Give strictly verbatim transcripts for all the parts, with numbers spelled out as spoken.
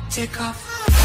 Tick off.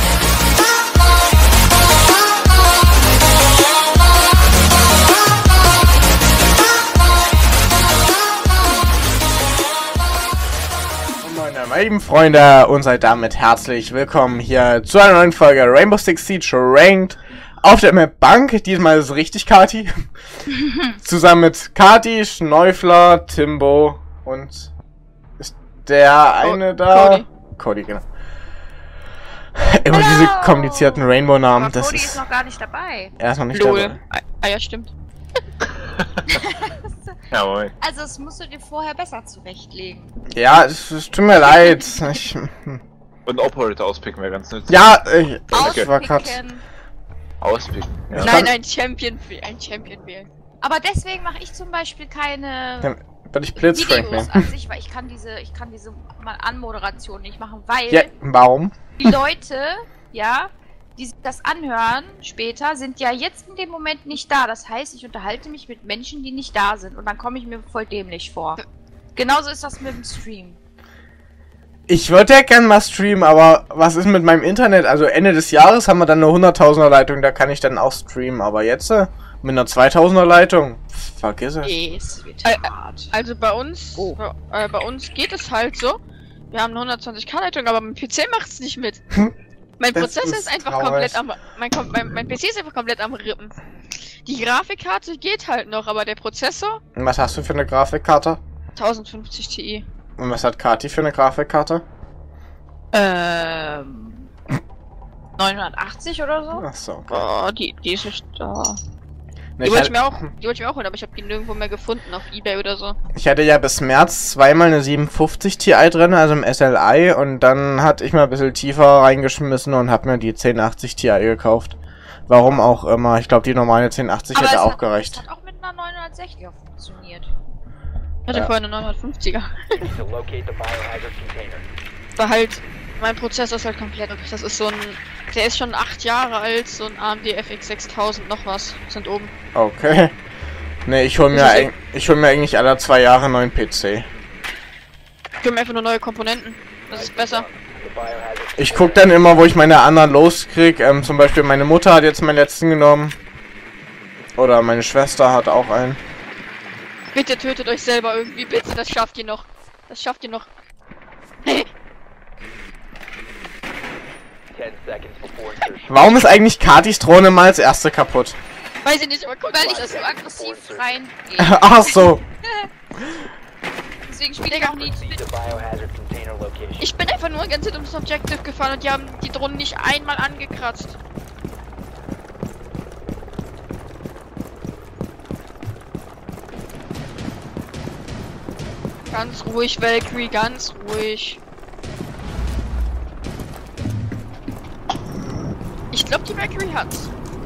Meine lieben Freunde, und seid damit herzlich willkommen hier zu einer neuen Folge Rainbow Six Siege Ranked auf der Map Bank. Diesmal ist es richtig Kati. Zusammen mit Kati, Schneufler, Timbo und ist der eine Co da? Cody. Cody, genau. Immer Hello. Diese komplizierten Rainbow-Namen. Aber das Cody ist, ist noch gar nicht dabei. Er ist noch nicht Lol. dabei. Ah ja, stimmt. Jawohl. Also das musst du dir vorher besser zurechtlegen. Ja, es, es tut mir leid. Ich, Und Operator auspicken wäre ganz nützlich. ja, ich, ich war grad... Auspicken. Auspicken. Ja. Ich Nein, kann- ein Champion, ein Champion wählen. Aber deswegen mache ich zum Beispiel keine Dann würde ich Blitzcrank Videos nehmen. an sich, weil ich kann diese, ich kann diese mal Anmoderation nicht machen, weil Ja, warum? die Leute, ja, die sich das anhören später, sind ja jetzt in dem Moment nicht da. Das heißt, ich unterhalte mich mit Menschen, die nicht da sind und dann komme ich mir voll dämlich vor. Genauso ist das mit dem Stream. Ich würde ja gern mal streamen, aber was ist mit meinem Internet? Also Ende des Jahres haben wir dann eine hunderttausender Leitung, da kann ich dann auch streamen. Aber jetzt äh, mit einer zweitausender Leitung, pff, vergiss es. Es wird Äh, hart. Also bei uns, Oh. äh, bei uns geht es halt so. Wir haben eine hundertzwanzig K Leitung, aber mein P C macht es nicht mit. Mein Das Prozessor ist ist einfach traurig. komplett am, mein, Kom- mein, mein P C ist einfach komplett am Rippen. Die Grafikkarte geht halt noch, aber der Prozessor Und was hast du für eine Grafikkarte? tausendfünfzig Ti. Und was hat Kati für eine Grafikkarte? Ähm. neunhundertachtzig oder so? Achso, okay. Oh, die, die ist nicht da. Ne, Die ich, wollte ich hatte, mir auch, die wollte ich mir auch holen, aber ich habe die nirgendwo mehr gefunden auf eBay oder so. ich hatte ja bis März zweimal eine siebenhundertfünfzig Ti drin, also im S L I. Und dann hatte ich mal ein bisschen tiefer reingeschmissen und habe mir die zehn achtzig Ti gekauft. Warum auch immer. Ich glaube, die normale zehn achtzig Aber hätte es auch hat, gereicht. Es hat auch mit einer neunhundertsechziger funktioniert. Ich hatte Ja. vorher eine neunhundertfünfziger. War halt, mein Prozessor ist halt komplett, das ist so ein, der ist schon acht Jahre alt, so ein A M D F X sechstausend noch was, sind oben. Okay. Ne, ich hol mir, Das ist eig- ich hol mir eigentlich alle zwei Jahre einen neuen P C. Ich will mir einfach nur neue Komponenten, das ist besser. Ich guck dann immer, wo ich meine anderen loskrieg. Ähm, zum Beispiel meine Mutter hat jetzt meinen letzten genommen. Oder meine Schwester hat auch einen. Bitte tötet euch selber irgendwie, bitte, das schafft ihr noch. Das schafft ihr noch. Warum ist eigentlich Katis Drohne mal als erste kaputt? Weiß ich nicht, aber guck Weil mal, ich das so aggressiv reingehe. Ach so. Deswegen spiele ich auch nie mit. Ich bin einfach nur ganz ums Objective gefahren und die haben die Drohnen nicht einmal angekratzt. Ganz ruhig, Valkyrie, ganz ruhig. Ich glaube, die Valkyrie hat's.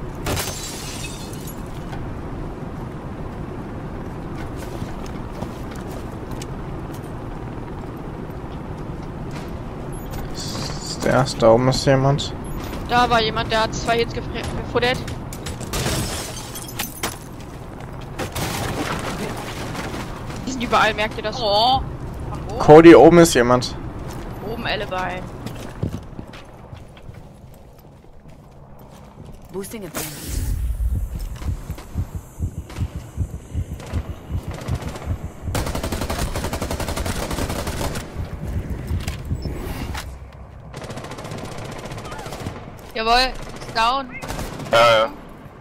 Ist der erste, da oben ist jemand. Da war jemand, der hat zwei Hits gefre- gefuttert. Die sind überall, merkt ihr das? Oh. Von oben, Cody, oben ist jemand. oben Alibi. Boosting advantage. Jawohl, ist down. Ja, ja.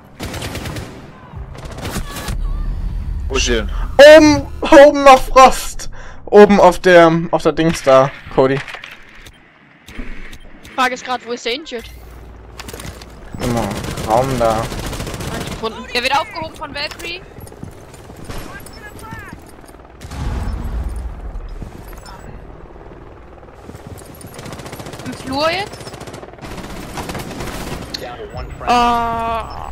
Wo ist der? Oben, oben noch Frost. Oben auf der, auf der Dings da, Cody. Frage ist gerade, wo ist der Injured? Immer Raum da. Hab ich gefunden. Der wird aufgehoben von Valkyrie. Im Flur jetzt. Ah.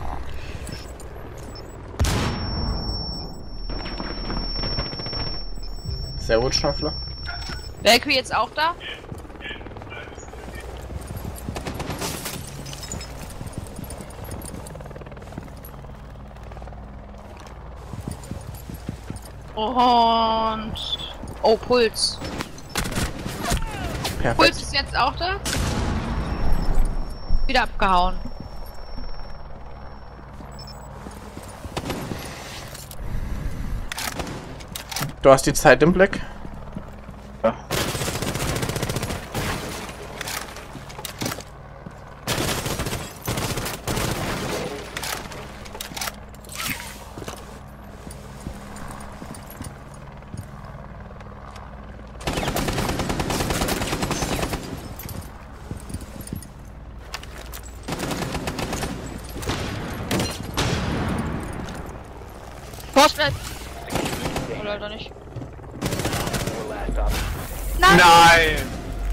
Sehr gut, Schnaufler. Valkyrie jetzt auch da? Und... Oh, Puls. Perfekt. Puls ist jetzt auch da? wieder abgehauen. Du hast die Zeit im Blick? Ja. Postnet! Oder leider nicht. Nein! Nein!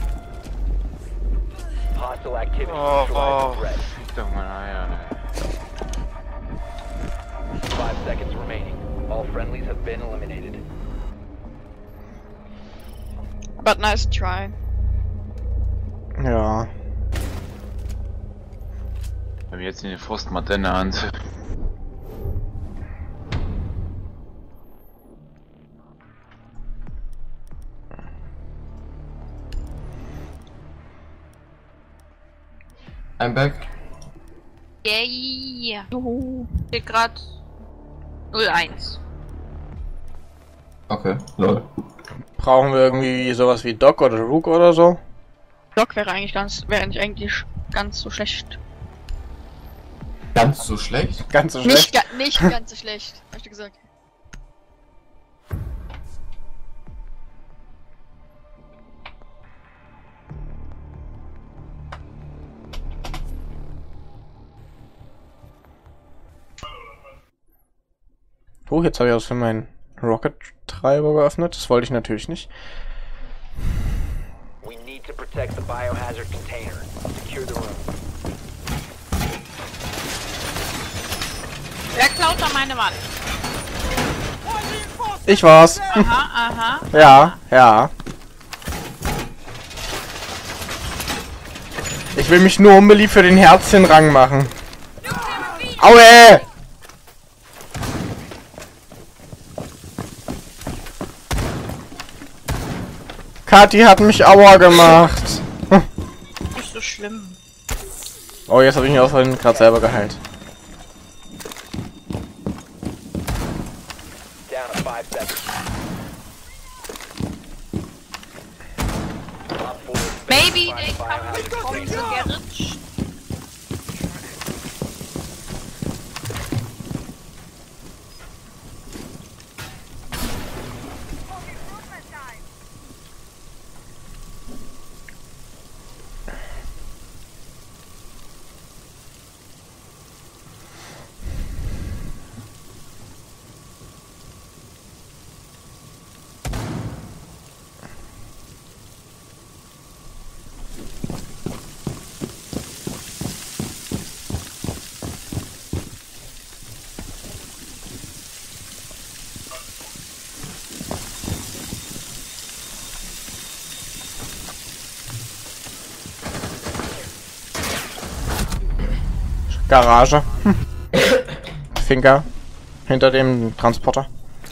Hostile activity. Oh, neutralize oh. the threat. Fick doch mal Eier, Five seconds remaining. All friendlies have been eliminated. But nice try. Ja. Wir haben jetzt eine Frostmatte in der Hand. I'm back. Yeah. Juhu. Steht grad null eins. Okay, lol. Brauchen wir irgendwie sowas wie Doc oder Rook oder so? Doc wäre eigentlich ganz, wäre nicht eigentlich ganz so schlecht. Ganz so schlecht? Ganz so Nicht, schlecht. ga, nicht ganz so schlecht, hast du gesagt. Oh, jetzt habe ich was für meinen Rocket-Treiber geöffnet. Das wollte ich natürlich nicht. We need to protect the biohazard container. Secure the room. Wer klaut da meine Wand? Ich war's. Aha, aha. Ja, ja. Ich will mich nur unbeliebt für den Herzchenrang machen. Aue! Kathi hat mich Aua gemacht. Nicht so schlimm. Oh, jetzt habe ich mich aus Versehen gerade selber geheilt. Down to five seconds. Op four is Maybe by they the come biohazard from the container. garage. Garage. Hm. Finker. Hinter dem Transporter.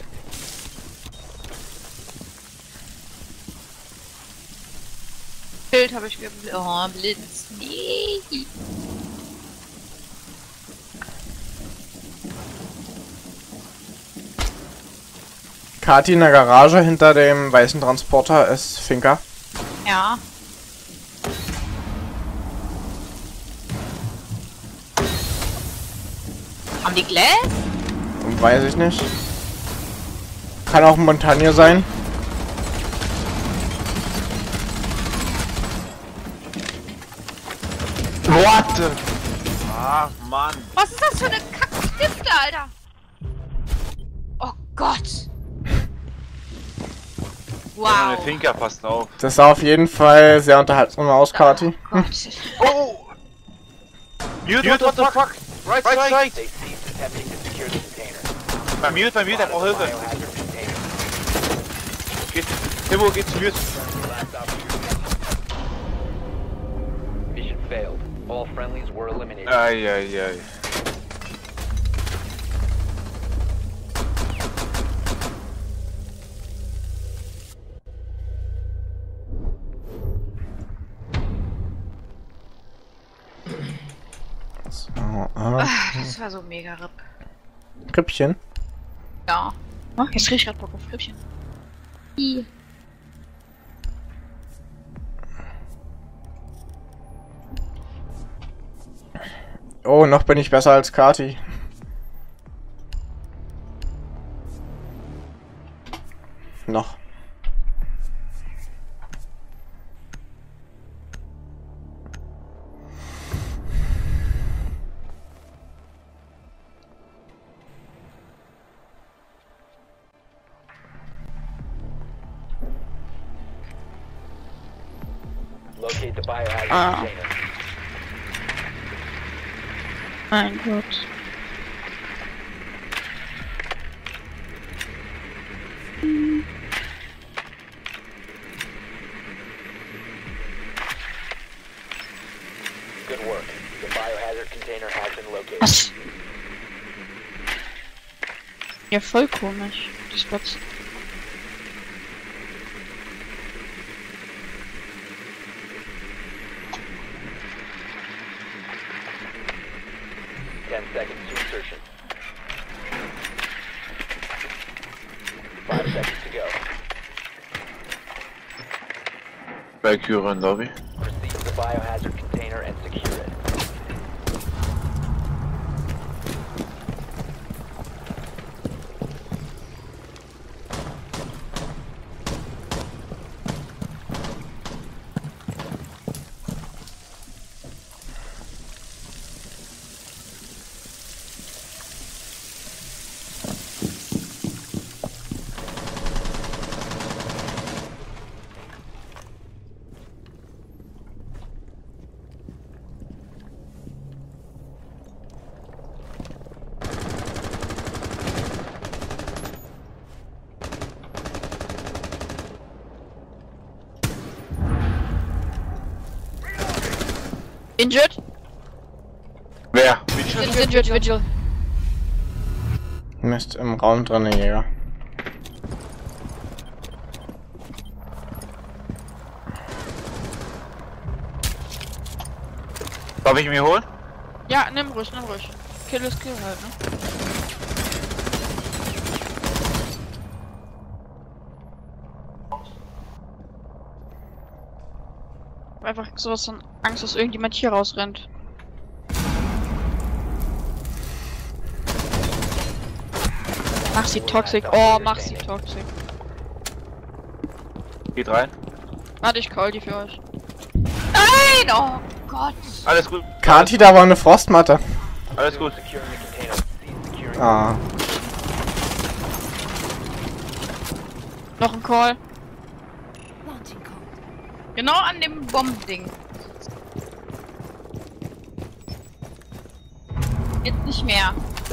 Bild habe ich geblitzt. Oh, Blitz. Nee. Kathi in der Garage hinter dem weißen Transporter ist Finker. Ja. Haben die Gläs? Weiß ich nicht. Kann auch Montagne sein. What? Ach, Mann. Was ist das für eine Kackstifte, Alter? Oh Gott. Wow. Eine Wow. Finker, passt auf. Das sah auf jeden Fall sehr unterhaltsam aus, Kathi. Gott. Oh! Mute, what the fuck? Right, right side! They ceased attempting to secure the container. Mute, bei Mute, er braucht Hilfe. Biohazard container. Geht, Timo, geht zu Mute. Last opportunity. Mission failed. All friendlies were eliminated. Eieiei. Oh, oh. Ach, das war so mega RIP. Rippchen. Ja. Oh, jetzt krieg ich grad Bock auf Rippchen. I. Oh, noch bin ich besser als Kati. Noch. Locate the biohazard Ah. container. Mein Gott. Good work. The biohazard container has been located. Was? Ja, voll komisch. Das Platz. Ten seconds to insertion. Five seconds to go. Valkyrie in Lobby. Proceed to the biohazard container and secure it. Injured? Wer? Injured, injured, Vigil. Mist, im Raum drin, der Jäger. Darf ich ihn mir holen? Ja, nimm ruhig, nimm ruhig. Kill ist Kill halt, ne? Einfach sowas von Angst, dass irgendjemand hier rausrennt. Mach sie toxic. Oh, mach sie toxic. Geht rein. Warte, ich call die für euch. Nein! Oh Gott! Alles gut. Kati, da war eine Frostmatte. Alles gut. Securing the container. Cease securing. Ah. Noch ein Call. Genau an dem Bombending. Jetzt nicht mehr.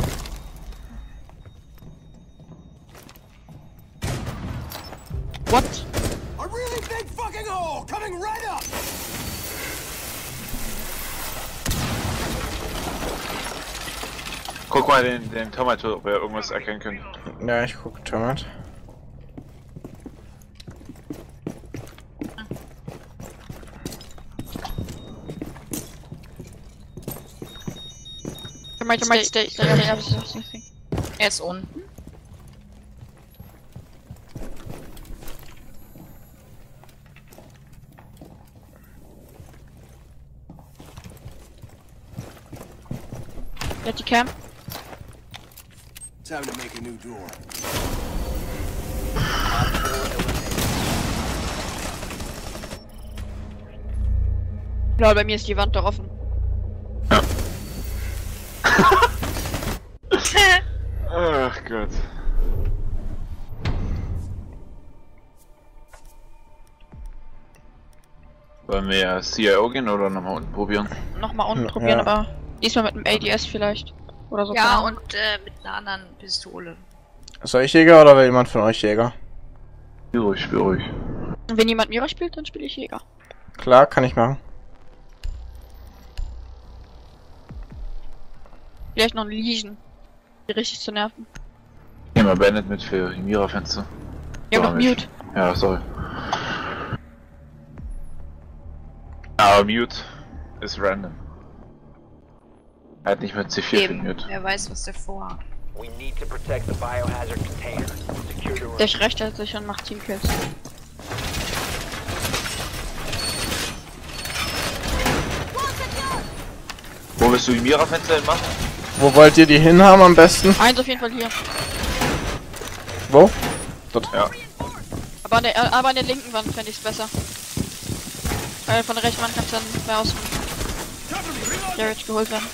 What? A really big fucking hole coming right up! Guck mal den, den Tomato, ob wir irgendwas erkennen können. Ja, ich gucke Tomat. I might stay, stay, stay, stay, stay, stay, stay. Er ist unten. Get die Cam. Time to make a new door. Lol, bei mir ist die Wand doch offen. Ach Gott. Wollen wir ja C I O gehen oder nochmal unten probieren? Nochmal unten Ja. probieren, aber diesmal mit einem A D S vielleicht. Oder so. keine Ja, Ahnung. und äh, mit einer anderen Pistole. Soll ich Jäger oder will jemand von euch Jäger? Spiel ruhig, spiel ruhig. Und wenn jemand Mira spielt, dann spiele ich Jäger. Klar, kann ich machen. Vielleicht noch einen Legion. Die richtig zu nerven. Nehmen wir Bandit mit für die Mira-Fenster. Ja, Oder noch nicht? Mute. Ja, sorry. Aber Mute ist random. Er hat nicht mit C vier Eben. trainiert. Wer weiß, was der vorhat. We need to protect the biohazard container. Secure the room. Der rechtert sich und macht Teamkills. Wo willst du die Mira-Fenster hin machen? Wo wollt ihr die hinhaben am besten? Eins auf jeden Fall hier. Wo? Dort. Ja. Aber an der, aber an der linken Wand fände ich es besser. Weil von der rechten Wand kannst du dann mehr aus dem Garage geholt werden.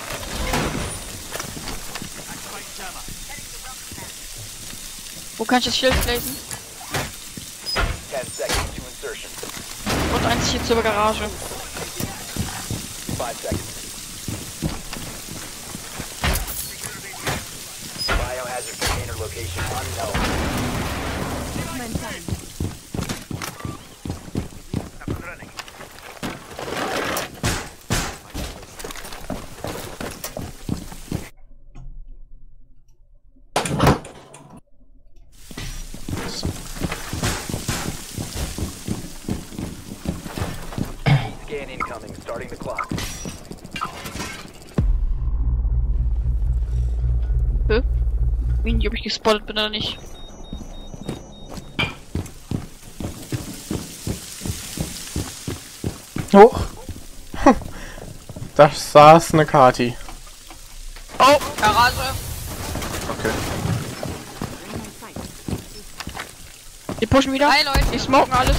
Wo kann ich das Schild blazen? Ten seconds to insertion. Und eins hier zur Garage. Five seconds. Biohazard container location unknown. Scan incoming, starting the clock. Hä? Irgendwie, ob ich gespottet bin oder nicht. Hoch. Da saß eine Kati. Oh, Garage. Okay. Die pushen wieder. Hi Leute. Die smoken alles.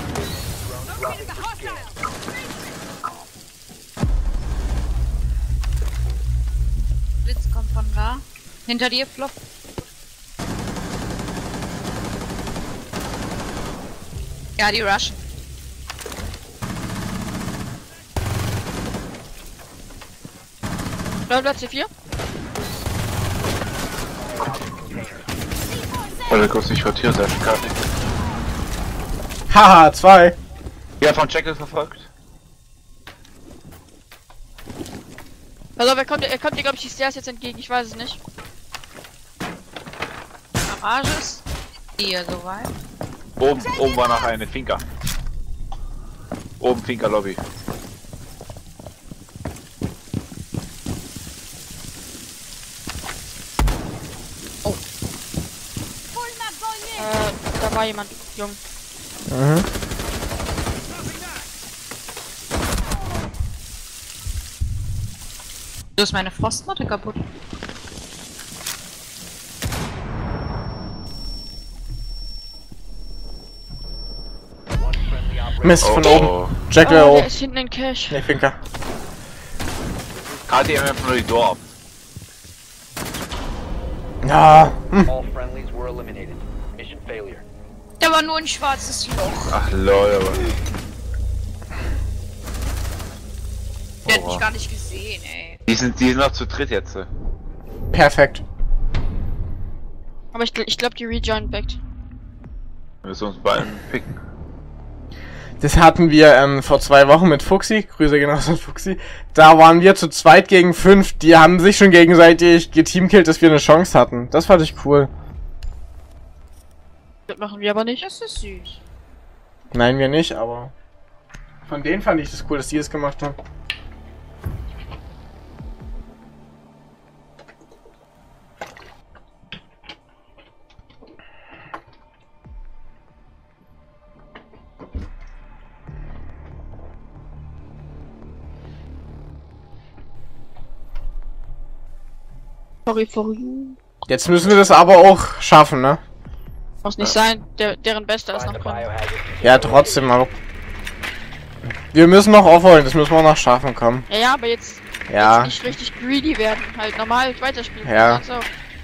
Blitz kommt von da. Hinter dir, Flop. Ja, die rushen. Platz C vier. Warte kurz, ich werde hier sein. Karte. Haha, zwei. Ja, von Jekyll verfolgt. Also, wer kommt, er kommt dir, glaube ich, die Stairs jetzt entgegen. Ich weiß es nicht. Garage ist hier soweit. Oben, oben war noch eine Finca. Oben Finca Lobby. Äh, da war jemand jung. Mhm. Du ist meine Frostmatte kaputt. One friendly operator. Mist, von Oh, oben. oh. Jack Oh, der oben. ist hinten in Cash. Ne, Finker. Kati einfach nur die Door ab. Ja. Hm. All friendlies were eliminated. Mission failure. Da war nur ein schwarzes Loch. Ach lol, aber. Der hat Oh. mich gar nicht gesehen, ey. Die sind, die sind noch zu dritt jetzt. Wir Perfekt. Aber ich, gl- ich glaube, die rejoin backt. müssen uns beiden picken. Das hatten wir ähm, vor zwei Wochen mit Fuxi. Grüße genauso an Fuxi. Da waren wir zu zweit gegen fünf. Die haben sich schon gegenseitig geteamkillt, dass wir eine Chance hatten. Das fand ich cool. Das machen wir aber nicht. Das ist süß. Nein, wir nicht, aber von denen fand ich das cool, dass die das gemacht haben. Sorry for you. Jetzt müssen wir das aber auch schaffen, ne? Muss nicht sein, der, deren Bester ist Find noch the drin. biohazard container. Ja, trotzdem, aber wir müssen noch aufholen, das müssen wir noch schaffen, komm. Ja, ja, aber jetzt, Ja, jetzt nicht richtig greedy werden. Halt normal weiterspielen. Ja. So.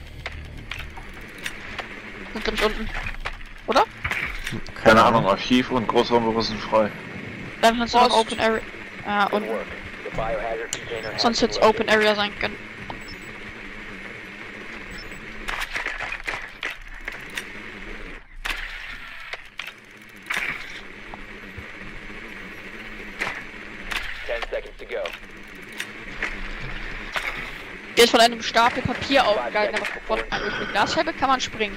Sind glaub ich unten. Oder? Keine Ahnung, Archiv und Großraumbüros sind frei. Dann kannst du noch Ost. Open Area. Ja, und Good work. The biohazard container has sonst been jetzt located. Open Area sein können. Ten seconds to go. Der ist von einem Stapel Papier aufgehalten, aber von einer Glasscheibe kann man springen.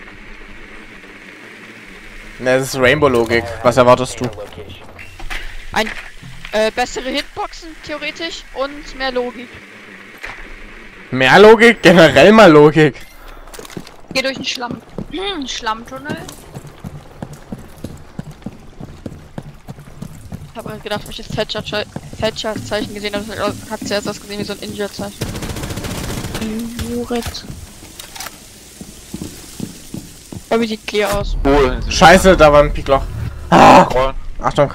ne, das ist Rainbow-Logik. Was erwartest du? Container location. Ein äh, bessere Hitboxen theoretisch und mehr Logik. Mehr Logik? Generell mal Logik. Geh durch den Schlamm. Hm, Schlammtunnel. Ich habe halt gedacht, wenn ich das Thatcher- Thatcher-Zeichen gesehen habe, hat zuerst das gesehen wie so ein Injure-Zeichen. Juret. Aber wie sieht clear aus? Cool. Scheiße, da war ein Pikloch. Ah, Call. Achtung.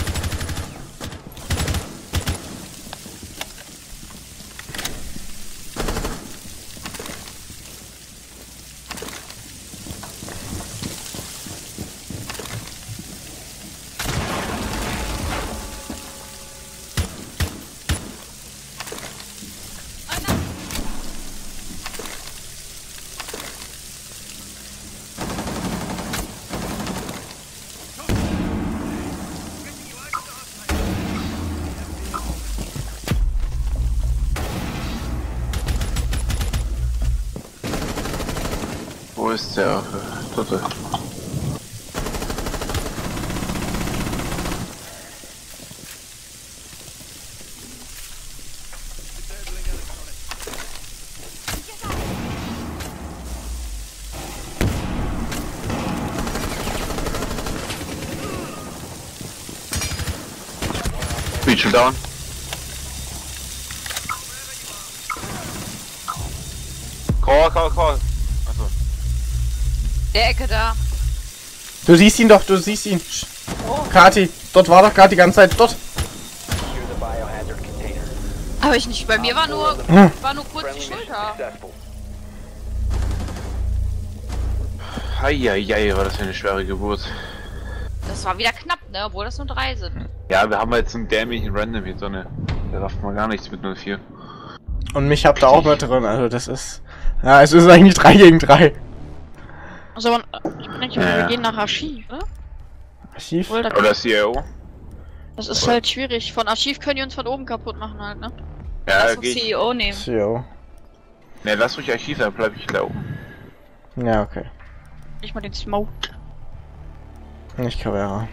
Wo ist der äh, dritte? Beach down. Call, call, call. Achso. Der Ecke da. Du siehst ihn doch, du siehst ihn. Kati, dort war doch gerade die ganze Zeit dort. Secure the biohazard container. Aber ich nicht. Bei mir war nur, Hm. war nur kurz die Friendly mission Schulter. successful. Heieiei, war das für eine schwere Geburt. Das war wieder knapp, ne? Obwohl das nur drei sind. Ja, wir haben jetzt einen dämlichen Random hier drinne. Da darf man gar nichts mit null vier. Und mich habt ihr auch mit drin, also das ist... Ja, es ist eigentlich drei gegen drei. Also, ich bin nicht, Ja. wir gehen nach Archiv, oder? Archiv? Obwohl, da, Oder C I O? das ist halt schwierig. Von Archiv können die uns von oben kaputt machen halt, ne? Ja, Lass uns geh ich. C E O nehmen. C O. Ne, lass ruhig Archiv, dann bleib ich da oben. Ja, okay. Nicht mal den Smoke. Nicht Carrera.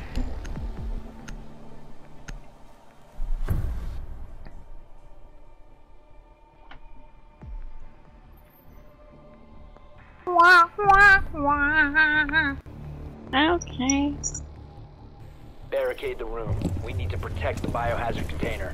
Okay. Barricade the room. We need to protect the biohazard container.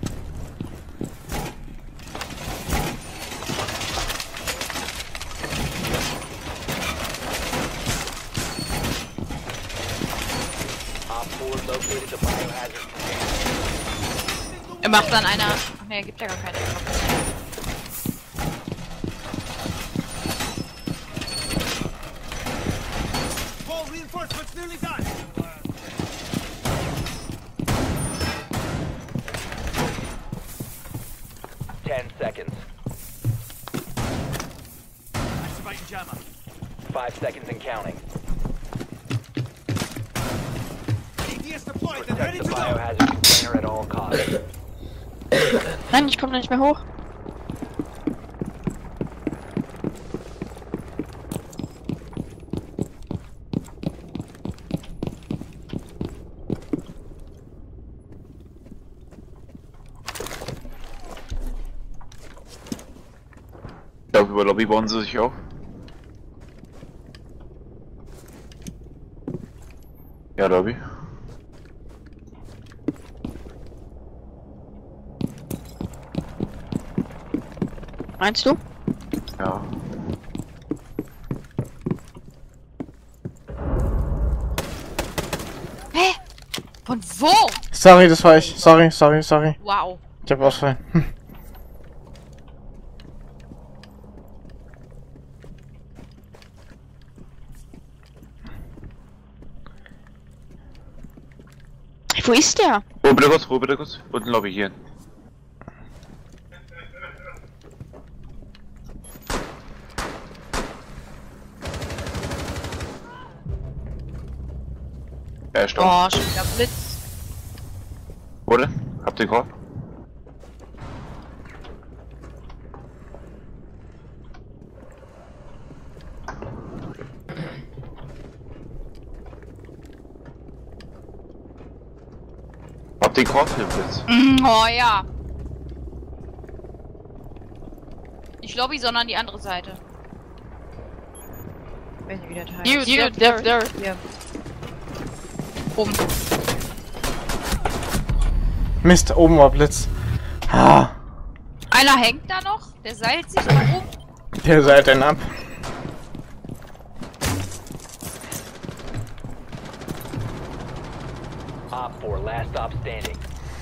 Op four located the biohazard container. Er macht dann einer. Ach ne, gibt ja gar keine. All reinforcements nearly done. Ten seconds. Activating jammer. Five seconds and counting. A D S deployed and ready Protect the to go. biohazard container at all costs. Nein, ich komme da nicht mehr hoch. Ich glaube, über Lobby bauen sie sich auf. Ja, Lobby. Meinst du? Ja. Hä? Von wo? Sorry, das war ich. Sorry, sorry, sorry. Wow. Ich hab ausfallen. Hm. Wo ist der? Ruhe bitte kurz, Ruhe bitte kurz. Unten Lobby hier. Er ist da. Oh, schon wieder Blitz. Wurde? Habt ihr Korb? Habt ihr Korb für den Blitz? Mm, oh ja. Nicht Lobby, sondern die andere Seite. Ich weiß nicht, wie der Teil You, ist. you, there, there. Hier. Oben. Mist, oben war Blitz. Ah, Einer hängt da noch, der seilt sich nach oben. der seilt denn ab. Op four, last stop standing.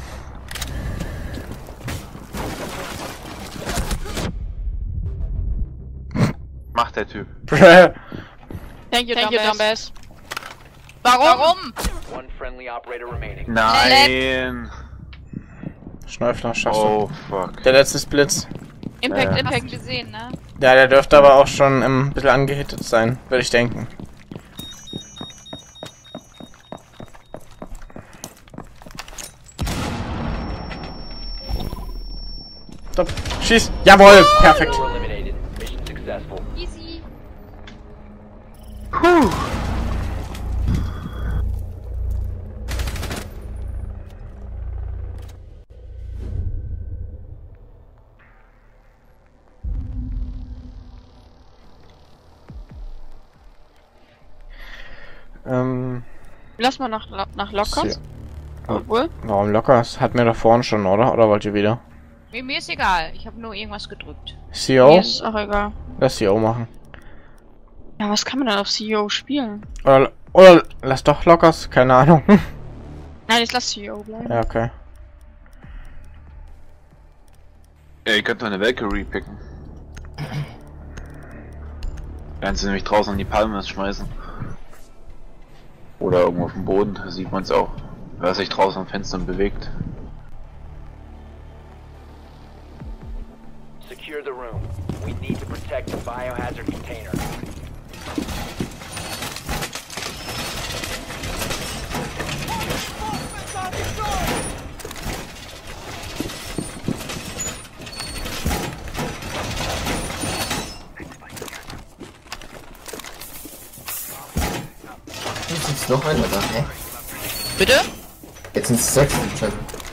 Macht der Typ. Bruh. Thank you, Thank you, dumbass. Warum? Warum? One friendly operator remaining. Nein. Schneufler, schaffst du. Oh fuck. Der letzte ist Blitz. Impact, Ja. Impact gesehen, ne? Ja, der dürfte aber auch schon ähm, ein bisschen angehittet sein, würde ich denken. Stopp. Schieß! Jawohl! Perfekt! Four eliminated. Mission successful. Easy. Puh. Ähm, Lass mal nach, nach Lockers. so. Obwohl. Warum locker? Das hatten wir da vorne schon, oder? Oder wollt ihr wieder? Mir, mir ist egal, ich habe nur irgendwas gedrückt. C O? Mir ist auch egal. Lass C O machen. Ja, was kann man denn auf C E O spielen? Oder, oder lass doch Lockers, keine Ahnung. Nein, ich lass C E O bleiben. Ja, okay. Ja, ihr könnt doch eine Valkyrie picken. Werden sie nämlich draußen an die Palme schmeißen. Oder irgendwo auf dem Boden, da sieht man es auch. Wer sich draußen am Fenster bewegt. Secure the room. We need to protect the biohazard container. Jetzt ist noch einer da, hä? Bitte? Jetzt sind es sechs schon.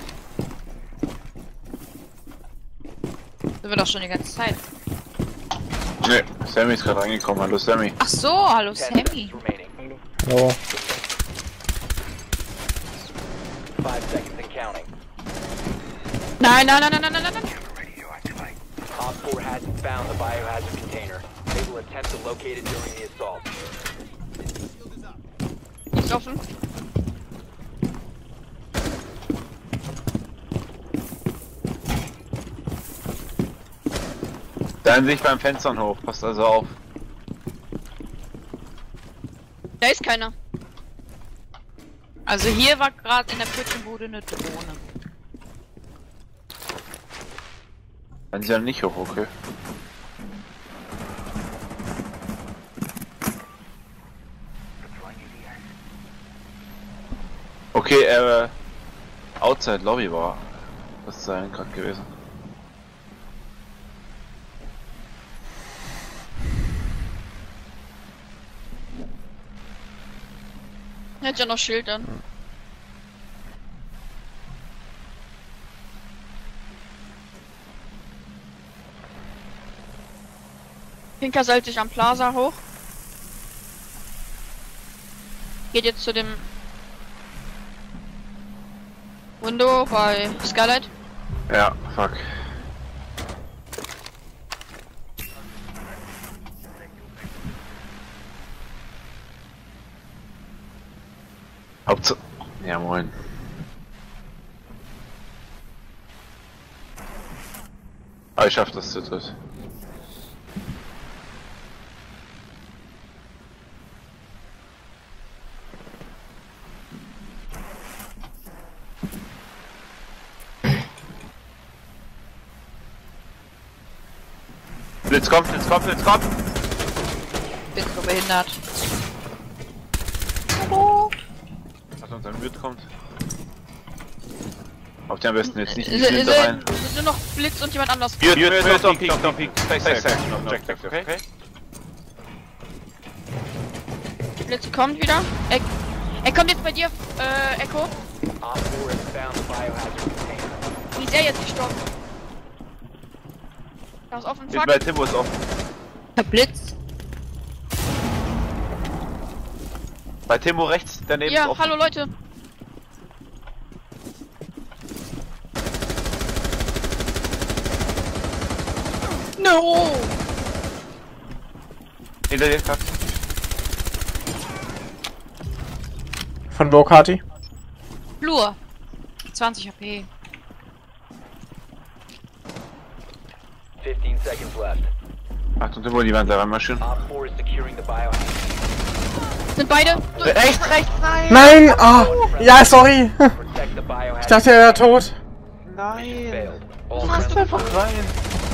Sind wir doch schon die ganze Zeit. Ne, Sammy ist gerade reingekommen. Hallo Sammy. Ach so, hallo Ten Sammy. seconds remaining. So. Five seconds and counting. Nein, nein, nein, nein, nein, nein, nein. Op four hasn't found the biohazard container. They will attempt to locate it during the assault. Ist offen. Da haben sich beim Fenstern hoch. Passt also auf. Da ist keiner. Also hier war gerade in der Pütchenbude eine Drohne. Dann sind ja nicht hoch, okay. Okay, äh, Outside Lobby war das sein gerade gewesen. Hätte ja noch Schild an. Pinker seilt sich am Plaza hoch. Geht jetzt zu dem Window bei Skylight. Ja, fuck. Hauptsache. Ja, moin. Aber ich schaff das zu dritt. Blitz kommt, Blitz kommt, Blitz kommt! Bin so behindert. Was uns ein Wirt kommt. Auf die am besten jetzt nicht in die Ist- Flinte ist- rein. ist nur noch Blitz und jemand anders. Wirt, Wirt, Wirt, don't peek, don't peek. Stay safe, objective, okay? Blitz kommt wieder. Er, er kommt jetzt bei dir, äh, Echo. Op four has found the biohazard container. Wie ist er jetzt gestorben? Da ist offen, Ist fuck. bei Timo ist offen. Der Blitz. Bei Timo rechts, daneben ist Ja, offen. hallo Leute. No! Hinter dir, Kat. Von wo, Kati? Flur. zwanzig H P. fifteen seconds left. Achtung, Timo, die Wand da reinmarschieren. Op four is securing the biohazard. Sind beide? Rechts, rechts, nein! Nein! Ah! Ja, sorry! Protect the biohazard. Ich dachte, er wäre tot. Nein! Failed. All Du hast friendly einfach rein!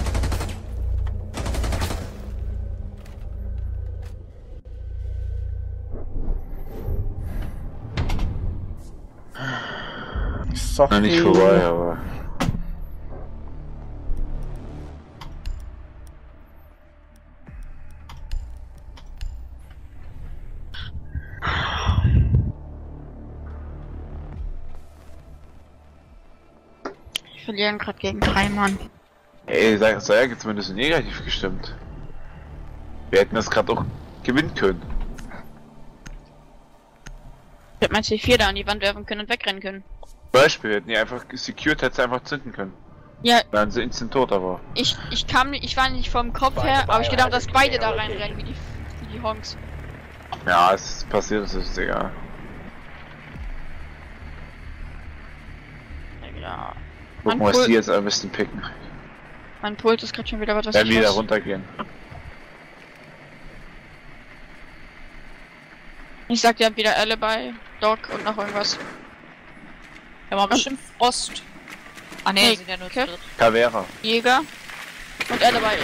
Sorry. Na, nicht vorbei, aber... Wir verlieren gerade gegen drei Mann. Ey, sei, sei ja zumindest negativ gestimmt. Wir hätten das gerade auch gewinnen können. Ich hätte mein C vier da an die Wand werfen können und wegrennen können. Beispiel, wir hätten die einfach secured, hätte sie einfach zünden können. Ja, Dann sind sie instant tot, aber... ich, ich kam, ich war nicht vom Kopf her, aber ich gedacht, dass beide da reinrennen, wie die, wie die Honks. Ja, es ist passiert, es ist egal. Ja. Gucken, Mein was die Pult, jetzt am besten picken. mein Pult ist gerade schon wieder was, was Werden ich wieder was. runtergehen. Ich sag dir wieder Alibi, Doc und noch irgendwas. Da war bestimmt Frost. Ah ne, Nee, sind ja nur Cap. zu dritt. Cavera. Jäger und Alibi.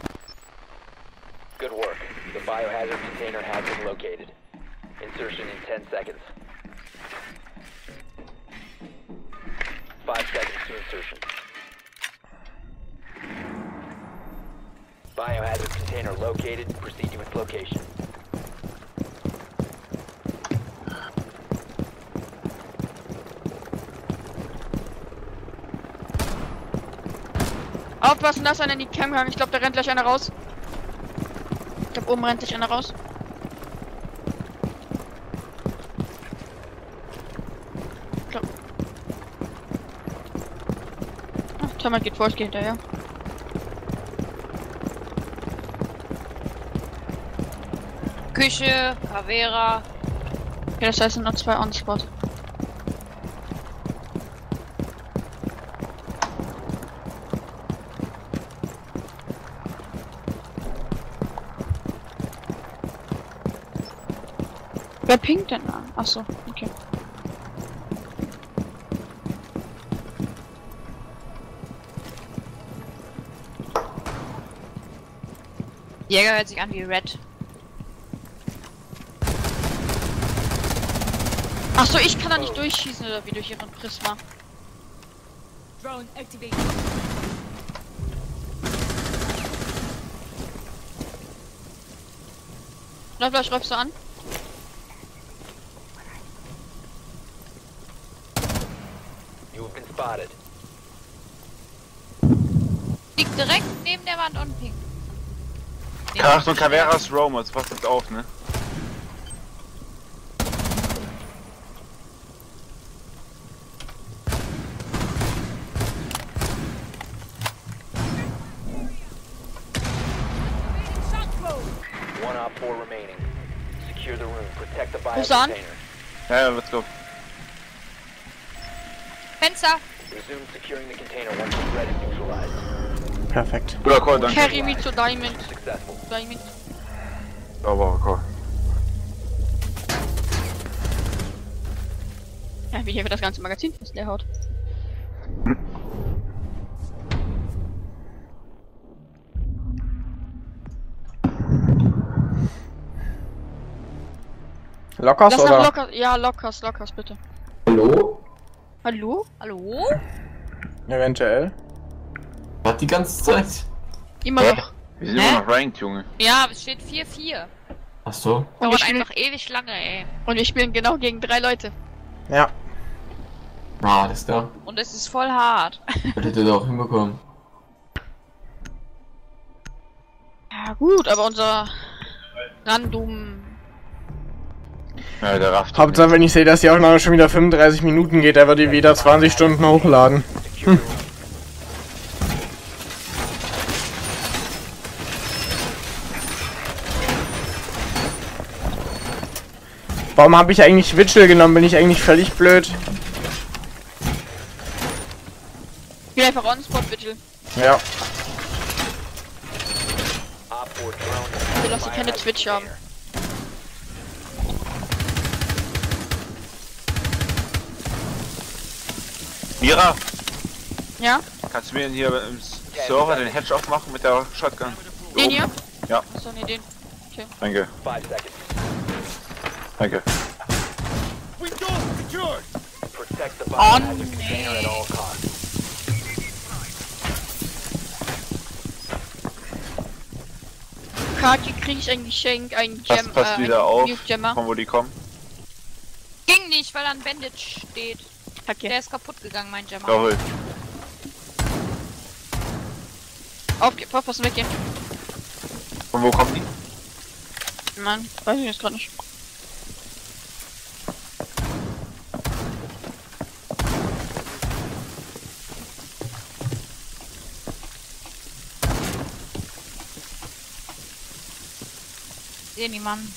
Good work. The biohazard container has been located. Insertion in ten seconds. Five seconds to insertion. Biohazard container located. Proceed to its location. Aufpassen, dass einer in die Cam gegangen. Ich glaube, da rennt gleich einer raus. Ich glaube, oben rennt gleich einer raus. Glaub. Ach, Thomas geht vor, ich gehe hinterher. Küche, Cavera. Okay, das heißt, es sind noch zwei On-Spot. Wer pinkt denn da? Achso, okay. Jäger hört sich an wie Red. Achso, ich kann da nicht durchschießen oder wie durch ihren Prisma. Drone activated. Bleib, bleib, schreibst du an? You have been spotted. Liegt direkt neben der Wand und ping. Achtung, Caveras Roam, jetzt passt jetzt auf, ne? One op four remaining. Secure the room. Protect the Who's bio on? container. Ja, ja, let's go. Fenster! Resume securing the container once the threat is neutralized. Perfekt. Guter Call, danke. Carry me zu Diamond. Successful. Diamond. Sauberer Call. Ja, wie hier wird das ganze Magazin fast leer haut. Lockers Lass nach oder? Lockers. Ja, Lockers, Lockers, bitte. Hallo? Hallo? Hallo? Eventuell. Hat die ganze Zeit. Immer Hä? noch. Wir sind Hä? immer noch ranked, Junge. Ja, es steht vier vier. Ach so. Und wir, Dauert spielen, einfach ewig lange, ey. und wir spielen genau gegen drei Leute. Ja. Ah, alles klar. Und es ist voll hart. Das hättet ihr auch hinbekommen. Ja gut, aber unser Random... Ja, der rafft. Hauptsache, wenn ich sehe, dass die Aufnahme schon wieder fünfunddreißig Minuten geht, der wird die wieder zwanzig Stunden hochladen. Hm. Warum habe ich eigentlich Witchel genommen? Bin ich eigentlich völlig blöd? Geh einfach on-spot, Vigil. Ja. Ich will, dass sie keine Twitch haben. Mira, Ja? kannst du mir hier im Server den Hedge aufmachen mit der Shotgun? Den hier? Ja, Achso, nee, den. danke. Five seconds. Danke. Protect the Oh, biohazard nee. container at all costs. Kaki krieg ich ein Geschenk, ein Pass, Gem, pass äh, wieder ein auf, Nuke Gemmer. von wo die kommen. Ging nicht, weil da ein Bandage steht. Kacke. Der ist kaputt gegangen, mein Gemma. Jawohl. Auf, aufpassen, weggehen. Von wo kommen die? Mann, weiß ich jetzt gerade nicht. Sehe niemanden.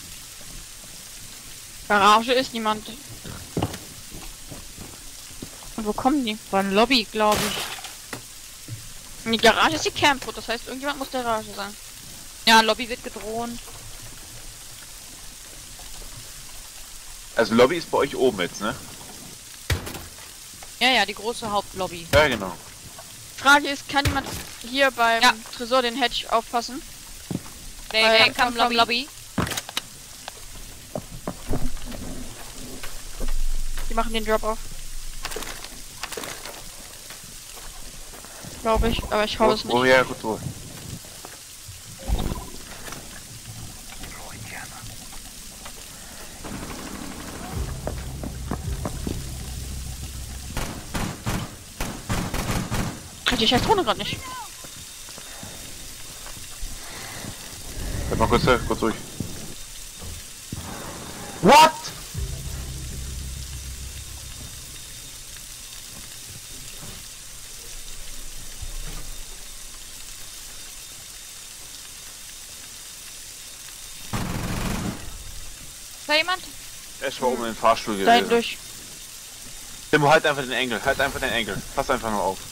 Garage ist niemand. Und wo kommen die? Von Lobby, glaube ich. Die Garage ist die Campo, das heißt, irgendjemand muss der Garage sein. Ja, Lobby wird gedroht. Also Lobby ist bei euch oben jetzt, ne? Ja, ja, die große Hauptlobby. Ja, genau. Frage ist, kann jemand hier beim Ja. Tresor den Hedge aufpassen? Der, Weil- der kam vom Lobby. Die machen den Drop auf. Glaube ich, aber ich hau es Wo, nicht. wo, ja, gut, wo. Krieg die scheiß Drohne gerade nicht. Bleib mal kurz, kurz durch. What? Ist da jemand? Er war oben im Fahrstuhl Da hinten gewesen. durch. Timo, halt einfach den Engel, halt einfach den Engel. Pass einfach nur auf.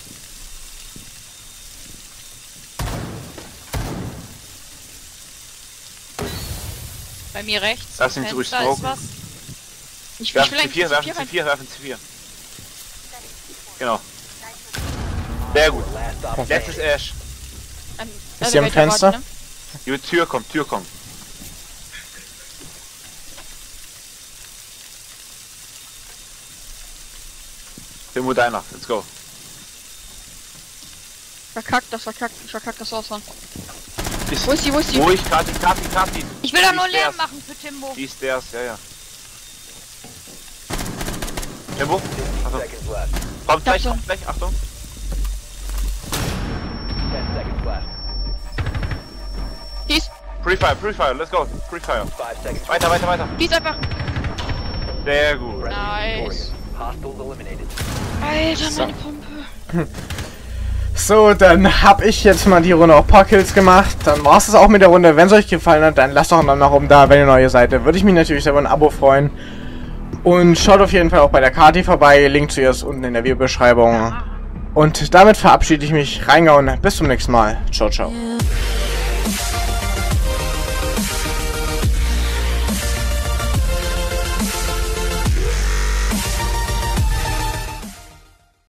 Bei mir rechts. Lass ihn Fenster zurückstroken. ist was. Ich, ich Werfen will C eigentlich vier, C werfen vier C rein. vier, werfen C vier. Genau. Sehr gut. Last op Jetzt ist Ash. An Ist sie am Elevator Fenster? warten, ne? Die Tür kommt, Tür kommt. Timo, deiner, let's go. Verkackt, das verkackt, ich verkackt das Ausfahren. Ist Wo ist sie, wo ist sie? ruhig, Kati, Kati, Kati. Ich will da Die nur Stairs. Lärm machen für Timbo. Die Stairs, ja, ja. Timo, Achtung. seconds left. Kommt gleich, schon. kommt gleich, Achtung. Ten seconds left. Die ist, Pre-Fire, Pre-Fire, let's go. Pre-Fire. Five seconds. Weiter, weiter, weiter. die ist einfach... Sehr gut. Friendly Nice. victorious. Hostiles eliminated. Alter, meine Pumpe. So, dann hab ich jetzt mal die Runde auch ein paar Kills gemacht. Dann war's es auch mit der Runde. Wenn es euch gefallen hat, dann lasst doch einen Daumen nach oben da, wenn ihr neu seid. Würde ich mich natürlich selber ein Abo freuen. Und schaut auf jeden Fall auch bei der Kati vorbei. Link zu ihr ist unten in der Videobeschreibung. Und damit verabschiede ich mich. Reingehauen. Bis zum nächsten Mal. Ciao, ciao. Yeah.